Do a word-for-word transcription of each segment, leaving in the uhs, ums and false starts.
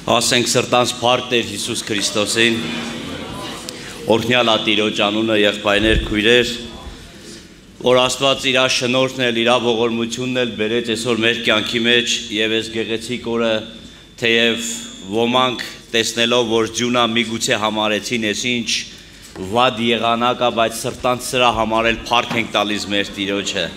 Ասենք սրտանց փառք Տեր Հիսուս Քրիստոսին, օրհնյալ ա Տիրոջ անունը, եղբայրներ, քույրեր, որ Աստված իր շնորհն էլ, իր ողորմությունն էլ բերեց այսօր մեր կյանքի մեջ եւ այս գեղեցիկ օրը, թեև ոմանք տեսնելով, որ ջունա միգուցե համարեցին, այսինչ վատ եղանակ ա, բայց սրտանց սրա համարել փառք ենք տալիս մեր Տիրոջը։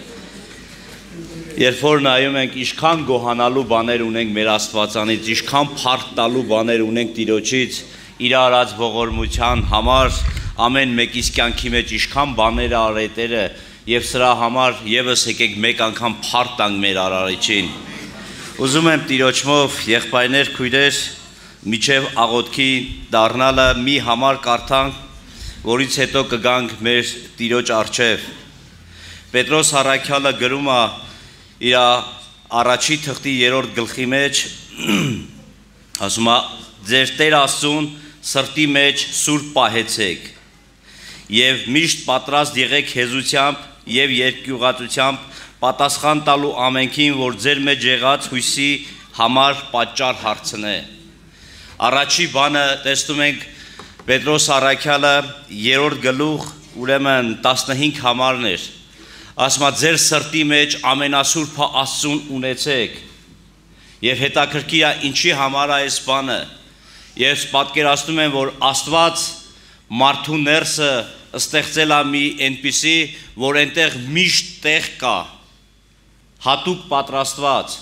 Երբ որ նայում ենք, ինչքան գոհանալու բաներ ունենք մեր Աստվածանից, ինչքան փառք տալու բաներ ունենք Տիրոջից, իր արած ողորմության համար, ամեն մեկիս կյանքի մեջ ինչքան բաներ արել Տերը, եւ սրա համար եւս եկեք մեկ անգամ փառք տանք մեր Արարիչին։ Ուզում եմ Տիրոջով, եղբայրներ, քույրեր, միջև աղոթքի դառնալը մի համար կարդանք, որից հետո կգանք մեր Տիրոջ առջև։ Պետրոս առաքյալը գրում է իր առաջի թղթի երրորդ գլխի մեջ, ասում է, ձեր Տեր Աստծուն սրտի մեջ սուրբ պահեցեք եւ միշտ պատրաստ եղեք հեզությամբ եւ երկյուղածությամբ պատասխան տալու ամենքին, որ ձեր մեջ եղած հույսի համար պատճառ հարցնե։ Առաջի բանը տեսնում ենք Պետրոս առաքյալը երրորդ գլուխ, ուրեմն տասնհինգ համարներ, ասում է ձեր սրտի մեջ ամենասուրբը Աստծուն ունեցեք եւ հետաքրքիր է ինչի համար է այս բանը։ Ես պատկերացնում եմ, որ Աստված մարդու ներսը ստեղծել է մի այնպիսի, որ այնտեղ միշտ տեղ կա, հատուկ պատրաստված,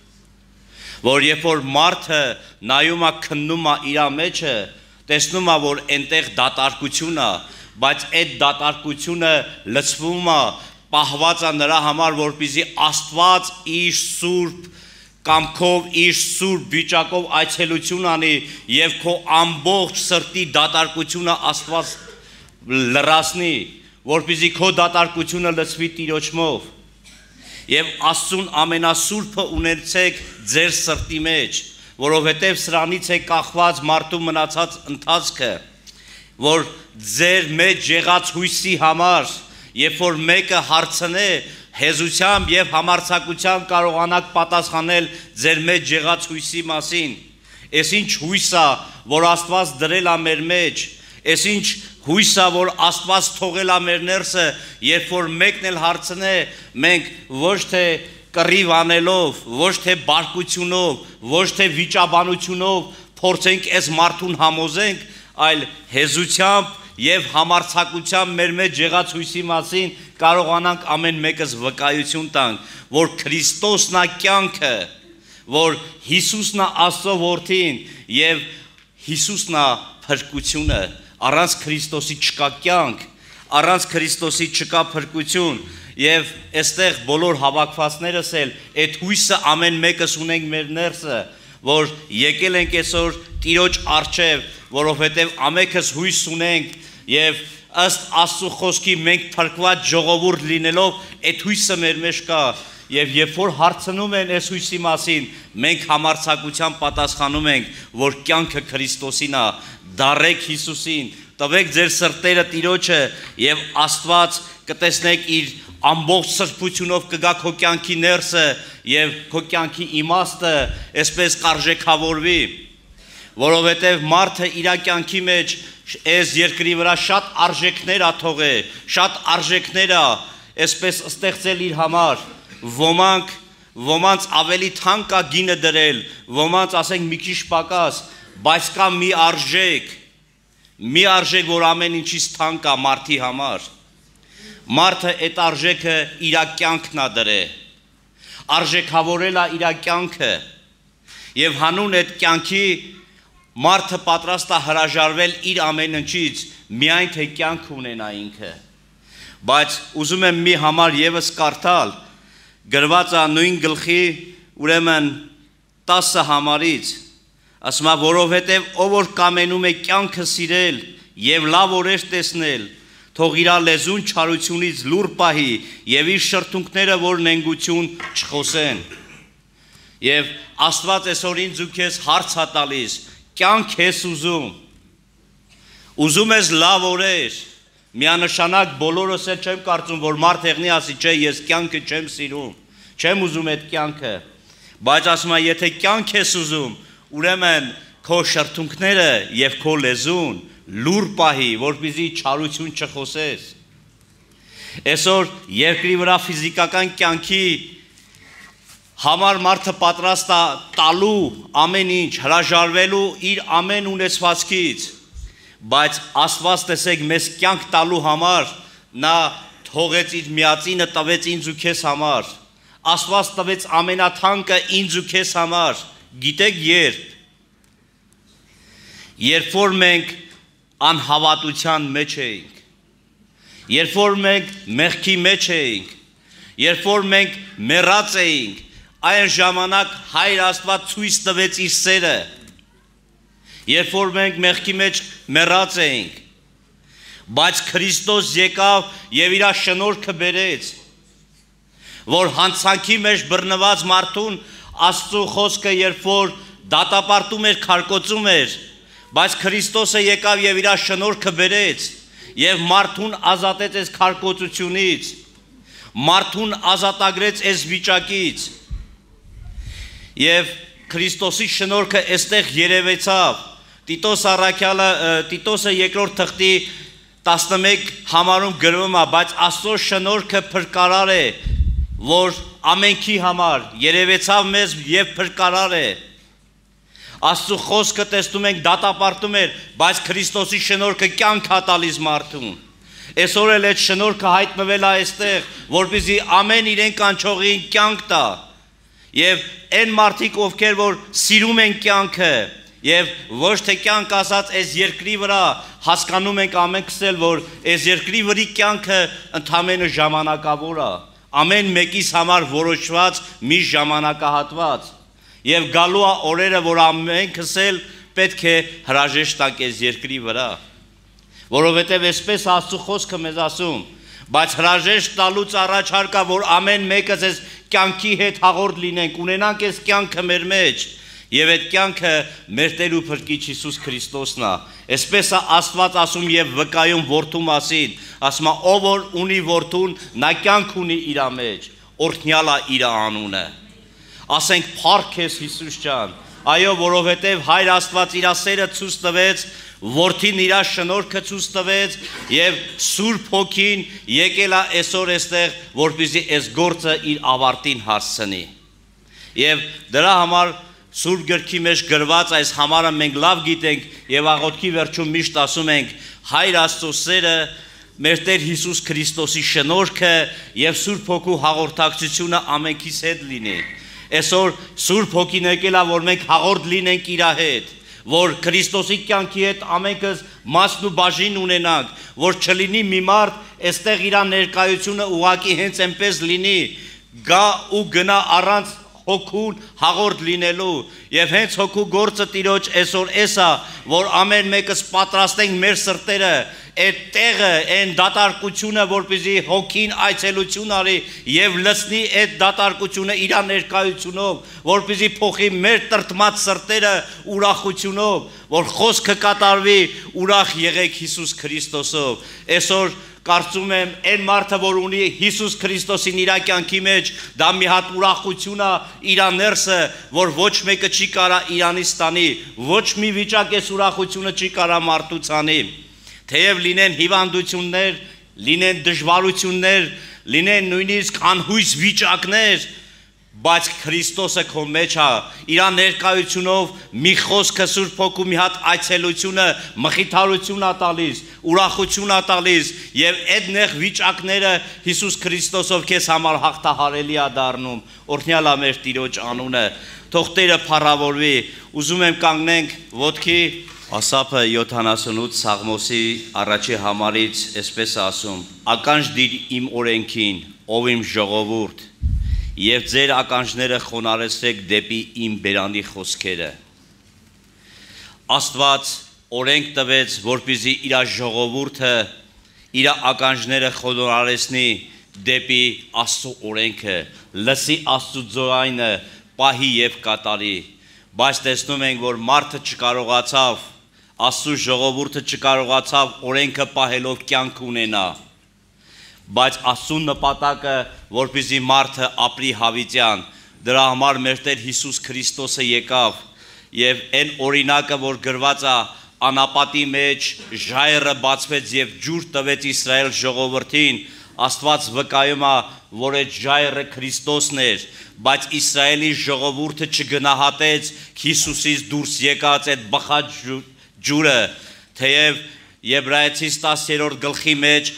որ երբ որ մարդը նայում է, քննում է իր մեջը, տեսնում է, որ այնտեղ դատարկություն է, բայց այդ դատարկությունը լցվում է, պահված է նրա համար, որպեսզի Աստված իր սուրբ կամքով, իր սուրբ վիճակով այցելություն անի եւ քո ամբողջ սրտի դատարկությունը Աստված լրացնի, որպեսզի քո դատարկությունը լցվի Տիրոջով։ Եվ Աստծուն ամենասուրբը ունեցեք ձեր սրտի մեջ, որովհետեւ սրանից է կախված մարդու մնացած ընթացքը, որ ձեր մեջ եղած հույսի համար, երբ որ մեկը հարցնե, հեզությամբ եւ համարձակությամբ կարողանաք պատասխանել ձեր մեջ եղած հույսի մասին։ Այս ինչ հույս է, որ Աստված դրել է մեր մեջ, այս ինչ հույս է, որ Աստված թողել է մեր ներսը, երբ որ մեկն էլ հարցնե, մենք ոչ թե կռիվ անելով, ոչ թե բարկությունով, ոչ թե վիճաբանությունով փորձենք այս մարդուն համոզենք, այլ հեզությամբ եւ համարձակությամբ մեր մեջ եղած հույսի մասին կարողանանք ամեն մեկս վկայություն տանք, որ Քրիստոսն է կյանքը, որ Հիսուսն է Աստծո որդին եւ Հիսուսն է փրկությունը, առանց Քրիստոսի չկա կյանք, առանց Քրիստոսի չկա փրկություն եւ այստեղ բոլոր հավաքվածներս էլ այդ հույսը ամեն մեկս ունենք մեր ներսը, որ եկել ենք այսօր Տիրոջ առջև, որովհետեւ ամենքս հույս ունենք եւ ըստ Աստծո խոսքի մենք փրկված ժողովուրդ լինելով այդ հույսը մեր մեջ կա եւ երբ որ հարցնում են այս հույսի մասին, մենք համարձակությամբ պատասխանում ենք, որ կյանքը Քրիստոսին է, դառեք Հիսուսին, տվեք ձեր սրտերը Տիրոջը եւ Աստված կտեսնեք իր ամբողջ սրբությունով կգա քո կյանքի ներսը եւ քո կյանքի իմաստը այսպես կարժեքավորվի, որովհետեւ մարդը իր կյանքի մեջ այս երկրի վրա շատ արժեքներ ա թողել, շատ արժեքներ ա այսպես ստեղծել իր համար, ոմանք, ոմանց ավելի թանկ ա գինը դրել, ոմանց ասենք մի քիչ պակաս, բայց կա մի արժեք, մի արժեք, որ ամեն ինչից թանկ ա մարդի համար։ Մարդը այդ արժեքը իր կյանքն ա դրել, արժեքավորել ա իր կյանքը եւ հանուն այդ կյանքի մարդը պատրաստ է հրաժարվել իր ամեն ինչից, միայն թե կյանք ունենա ինքը։ Բայց ուզում եմ մի համար եւս կարդալ, գրված է նույն գլխի, ուրեմն տասը համարից, ասում է, որովհետեւ ով որ կամենում է կյանքը սիրել եւ լավ օրեր տեսնել, թող իր լեզուն չարությունից լուր պահի եւ իր շրթունքները որ նենգություն չխոսեն։ Եվ Աստված այսօր ինձ ու քեզ հարց է տալիս, կյանք ես ուզում, ուզում ես լավ օրեր, միանշանակ բոլորս էլ չեմ կարծում, որ մարդ եղնի ասի, չէ, ես կյանքը չեմ սիրում, չեմ ուզում այդ կյանքը, բայց ասում է, եթե կյանք ես ուզում, ուրեմն քո շրթունքները եւ քո լեզուն լուր պահի, որպեսզի չարություն չխոսես։ Այսօր երկրի վրա ֆիզիկական կյանքի համար մարդը պատրաստ է տալու ամեն ինչ, հրաժարվելու իր ամեն ունեցվածքից, բայց Աստված տեսեք մեզ կյանք տալու համար նա թողեց իր միածինը տվեց ինձ ու քեզ համար։ Աստված տվեց ամենաթանկը ինձ ու քեզ համար։ Գիտեք երբ։ Երբ որ մենք անհավատության մեջ էինք, երբ որ մենք մեղքի մեջ էինք, երբ որ մենք մեռած էինք, այն ժամանակ Հայր Աստված ցույց տվեց իր սերը։ Երբ որ մենք մեղքի մեջ մեռած էինք, բայց Քրիստոս եկավ եւ իր շնորհքը բերեց, որ հանցանքի մեջ բռնված մարդուն Աստծո խոսքը երբ որ դատապարտում էր, քարկոծում էր, բայց Քրիստոսը եկավ եւ իր շնորհքը բերեց եւ մարդուն ազատեց այս քարկոծությունից, մարդուն ազատագրեց այս վիճակից։ Եվ Քրիստոսի շնորհքը այստեղ երևեցավ։ Տիտոս առաքյալը Տիտոսը երկրորդ թղթի տասնմեկ համարում գրվում է, բայց Աստծո շնորհքը փրկարար է, որ ամենքի համար երևեցավ մեզ եւ փրկարար է։ Աստծո խոսքը տեսնում ենք դատապարտում էր, բայց Քրիստոսի շնորհքը կյանք է տալիս մարդուն։ Այսօր էլ այդ շնորհքը հայտնվել է այստեղ, որպեսզի ամեն իրեն կանչողին կյանք տա։ Եվ այն մարդիկ, ովքեր որ սիրում են կյանքը, եւ ոչ թե կյանք ասած այս երկրի վրա, հասկանում ենք ամենքս էլ, որ այս երկրի վրի կյանքը ընդամենը ժամանակավոր է, ամեն մեկիս համար որոշված մի ժամանակահատված, եւ գալու է օրերը, որ ամենքս էլ պետք է հրաժեշտ տանք այս երկրի վրա, որովհետեւ այսպես Աստծո խոսքը մեզ ասում, բայց հրաժեշտ տալուց առաջ հարկա, որ ամեն մեկս այս կյանքի հետ հաղորդ լինենք, ունենանք այս կյանքը մեր մեջ, եւ այդ կյանքը մեր Տեր ու Փրկիչ Հիսուս Քրիստոսն է։ Այսպես է Աստված ասում եւ վկայում որդու մասին, ասում է ով որ ունի որդուն, նա կյանք ունի իր մեջ, օրհնյալ է իր անունը։ Ասենք փառք քեզ Հիսուս ջան, այո, որովհետեւ Հայր Աստված իր սերը ցույց տվեց, որդին իր շնորհքը ցույց տվեց եւ Սուրբ Հոգին եկել է այսօր այստեղ, որպեսզի այս գործը իր ավարտին հասցնի։ Եվ դրա համար Սուրբ գրքի մեջ գրված այս համարը մենք լավ գիտենք եւ աղոթքի վերջում միշտ ասում ենք Հայր Աստծո սերը, մեր Տեր Հիսուս Քրիստոսի շնորհքը եւ Սուրբ Հոգու հաղորդակցությունը ամենքիս հետ լինի։ Այսօր Սուրբ Հոգին եկել է, որ մենք հաղորդ լինենք իր հետ, որ Քրիստոսի կյանքի հետ ամենքս մասն ու բաժին ունենանք, որ չլինի մի մարդ այստեղ իր ներկայությունը ուղակի հենց այնպես լինի, գա ու գնա առանց հոգուն հաղորդ լինելու եւ հենց հոգու գործը Տիրոջ այսօր էսա, որ ամեն մեկս պատրաստենք մեր սրտերը այդ տեղը, այն դատարկությունը, որպեսզի հոգին այցելություն արի եւ լցնի այդ դատարկությունը իր ներկայությունով, որպեսզի փոխի մեր տրտմած սրտերը ուրախությունով, որ խոսքը կատարվի, ուրախ եղեք Հիսուս Քրիստոսով։ Այսօր կարծում եմ այն մարդը, որ ունի Հիսուս Քրիստոսին իր կյանքի մեջ, դա մի հատ ուրախություն է իր ներսը, որ ոչ մեկը չի կարա իրանից տանի, ոչ մի վիճակ այս ուրախությունը չի կարա մարդուց անի։ Թեև լինեն հիվանդություններ, լինեն դժվարություններ, լինեն նույնիսկ անհույս վիճակներ, բայց Քրիստոսը քո մեջ է, իր ներկայությունով մի խոսքը Սուրբ Հոգու մի հատ այցելությունը մխիթարություն է տալիս, ուրախություն է տալիս եւ այդ նեղ վիճակները Հիսուս Քրիստոսով քեզ համար հաղթահարելի է դառնում։ Օրհնյալ է մեր Տիրոջ անունը։ Թող Տերը փառավորվի։ Ուզում եմ կանգնենք ոտքի։ Ասապը յոթանասունութ Սաղմոսի առաջի համարից այսպես ասում. Ականջ դիր իմ օրենքին, ով իմ ժողովուրդ, եւ ձեր ականջները խոնարհեցրեք դեպի իմ բերանի խոսքերը։ Աստված օրենք տվեց, որպեսզի իր ժողովուրդը իր ականջները խոնարհեցնի դեպի Աստծո օրենքը, լսի Աստծո ձայնը, պահի եւ կատարի։ Բայց տեսնում ենք, որ մարդը չկարողացավ, Աստծո ժողովուրդը չկարողացավ օրենքը պահելով կյանք ունենա։ Բայց Աստծո նպատակը, որպեսզի մարդը ապրի հավիտյան, դրա համար մեր Տեր Հիսուս Քրիստոսը եկավ եւ այն օրինակը, որ գրված է անապատի մեջ, ժայռը բացվեց եւ ջուր տվեց Իսրայել ժողովրդին, Աստված վկայում է, որ այդ ժայռը Քրիստոսն էր, բայց Իսրայելի ժողովուրդը չգնահատեց Հիսուսից դուրս եկած այդ բխած ջուրը, թեև Եբրայեցիս տասերորդ գլխի մեջ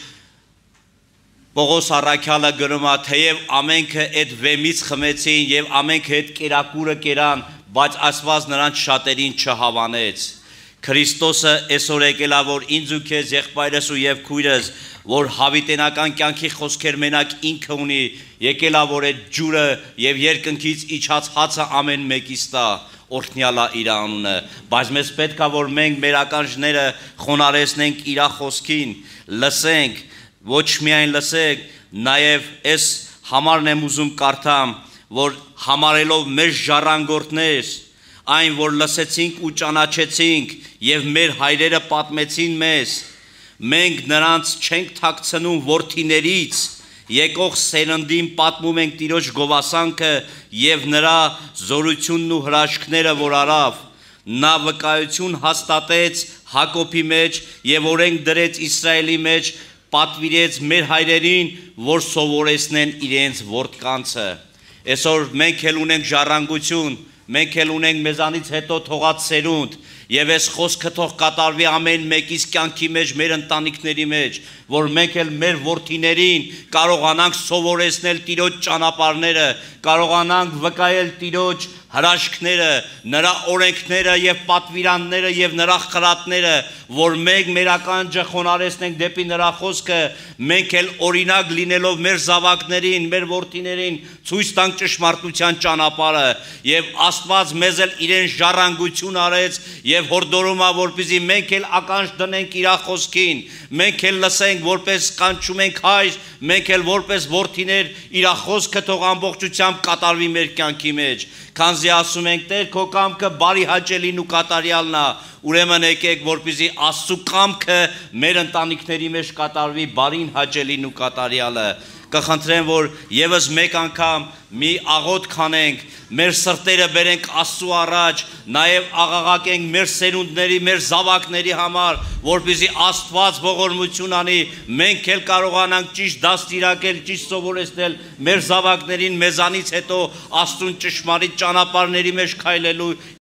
Պողոս առաքյալը գրում է, թեև ամենքը այդ վեմից խմեցին եւ ամենքը այդ կերակուրը կերան, բայց Աստված նրանց շատերին չհավանեց։ Քրիստոսը այսօր եկել է, որ ինձ ու քեզ եղբայրս ու եւ քույրս, որ հավիտենական կյանքի խոսքեր մենակ ինքը ունի, եկել է, որ այդ ջուրը եւ երկնքից իջած հացը ամեն մեկից տա, օրհնյալ է իր անունը, բայց մեզ պետք է, որ մենք մեր ականջները խոնարհեցնենք իր խոսքին, լսենք, ոչ միայն լսենք, նաեւ այս համարն եմ ուզում կարդամ, որ համարելով մեր ժառանգորդներ, այն, որ լսեցինք ու ճանաչեցինք եւ մեր հայրերը պատմեցին մեզ, մենք նրանց չենք թաքցնում որդիներից, եկող սերնդին պատմում ենք Տիրոջ գովասանքը եւ նրա զորությունն ու հրաշքները, որ արավ, նա վկայություն հաստատեց Հակոբի մեջ եւ օրենք դրեց Իսրայելի մեջ, պատվիրեց մեր հայրերին, որ սովորեցնեն իրենց որդկանցը։ Այսօր մենք էլ ունենք ժառանգություն, մենք էլ ունենք մեզանից հետո թողած սերունդ եւ այս խոսքը թող կատարվի ամեն մեկիս կյանքի մեջ, մեր ընտանիքների մեջ, որ մենք էլ մեր որդիներին կարողանանք սովորեցնել Տիրոջ ճանապարհները, կարողանանք վկայել Տիրոջ հրաշքները, նրա օրենքները եւ պատվիրանները եւ նրա խրատները, որ մենք մեր ականջը խոնարհեցնենք դեպի նրա խոսքը, մենք էլ օրինակ լինելով մեր զավակներին, մեր որդիներին ցույց տանք ճշմարտության ճանապարհը եւ Աստված մեզ էլ իրեն ժառանգություն արեց եւ հորդորում է, որպեսզի մենք էլ ականջ դնենք իր խոսքին, մենք էլ լսենք, որպես կանչում ենք հայր, մենք էլ որպես որդիներ իր խոսքը թող ամբողջությամբ կատարվի մեր կյանքի մեջ, քանզի ասում ենք Տեր քո կամքը բարի հաճելին ու կատարյալն է, ուրեմն եկեք, որպեսզի Աստծո կամքը մեր ընտանիքների մեջ կատարվի բարին հաճելին ու կատարյալը, կխնդրեմ, որ եւս մեկ անգամ մի աղոթ քանենք, մեր սրտերը բերենք Աստծո առաջ, նաև աղաղակենք մեր սերունդների, մեր զավակների համար, որպեսզի Աստված ողորմություն անի, մենք էլ կարողանանք ճիշտ դաստիարակել, ճիշտ սովորեցնել մեր զավակներին մեզանից հետո Աստծուն ճշմարիտ ճանապարհների մեջ քայլելու